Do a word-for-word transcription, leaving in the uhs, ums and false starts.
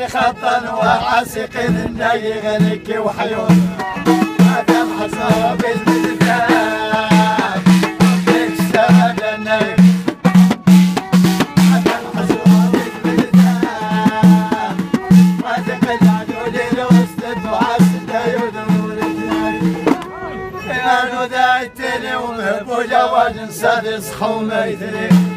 خطا وعاسق الناي غنك وحيون هذا محصوب المدفان ليش ساد الناي هذا محصوب المدفان ما تقل عدول الوسط وعسد يدور يا نودايتني ومهبو جواز سادس خوميتني